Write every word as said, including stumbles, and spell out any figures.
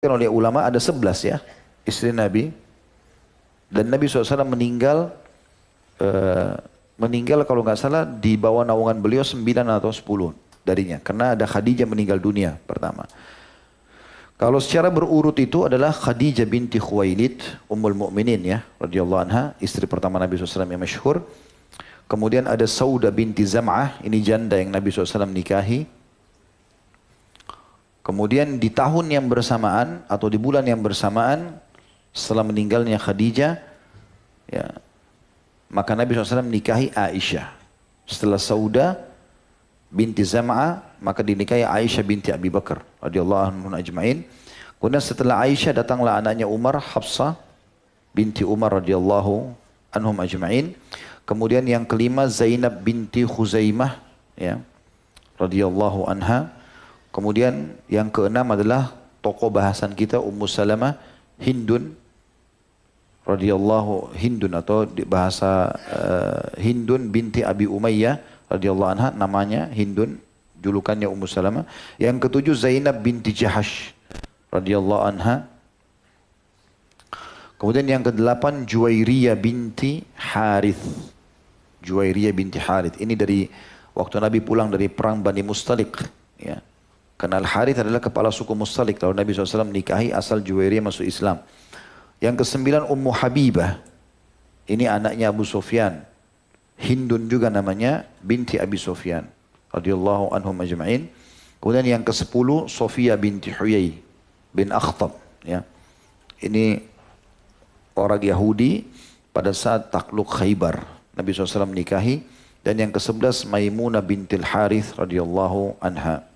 oleh ulama ada sebelas ya istri Nabi. Dan Nabi shallallahu alaihi wasallam meninggal, uh, meninggal kalau nggak salah di bawah naungan beliau sembilan atau sepuluh darinya. Karena ada Khadijah meninggal dunia pertama. Kalau secara berurut itu adalah Khadijah binti Khuwailid, Ummul Mukminin ya, radhiyallahu anha, istri pertama Nabi shallallahu alaihi wasallam yang masyhur. Kemudian ada Saudah binti Zam'ah, ini janda yang Nabi shallallahu alaihi wasallam nikahi. Kemudian di tahun yang bersamaan atau di bulan yang bersamaan setelah meninggalnya Khadijah, ya, maka Nabi shallallahu alaihi wasallam nikahi Aisyah. Setelah Saudah binti Zam'ah, maka dinikahi Aisyah binti Abi Bakar radhiyallahu anhum ajma'in. Kemudian setelah Aisyah datanglah anaknya Umar, Hafsah binti Umar radhiyallahu anhum ajma'in. Kemudian yang kelima Zainab binti Khuzaimah ya, radhiyallahu anha. Kemudian yang keenam adalah tokoh bahasan kita Ummu Salamah Hindun radhiyallahu Hindun atau bahasa uh, Hindun binti Abi Umayyah radhiyallahu anha, namanya Hindun, julukannya Ummu Salamah. Yang ketujuh Zainab binti Jahash radhiyallahu anha. Kemudian yang kedelapan Juwairiyah binti Harith. Juwairiyah binti Harith. Ini dari waktu Nabi pulang dari perang Bani Mustalik. Ya. Karena Al-Harith adalah kepala suku Mustalik. Lalu Nabi shallallahu alaihi wasallam nikahi, asal Juwairiyah masuk Islam. Yang kesembilan Ummu Habibah. Ini anaknya Abu Sufyan. Hindun juga namanya, binti Abi Sufyan radhiyallahu anhum ajma'in. Kemudian yang kesepuluh Sofia binti Huyai bin Akhtab ya. Ini orang Yahudi pada saat takluk Khaybar. Nabi shallallahu alaihi wasallam nikahi. Dan yang kesebelas Maimunah bintil Harith radhiyallahu anha.